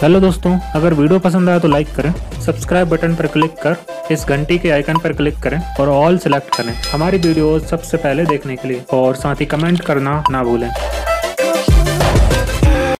Hello दोस्तों, अगर video पसंद आया तो लाइक करें, सब्सक्राइब बटन पर क्लिक कर इस घंटी के आइकन पर क्लिक करें और ऑल सेलेक्ट करें हमारी वीडियोस सबसे पहले देखने के लिए, और साथ ही कमेंट करना ना भूलें।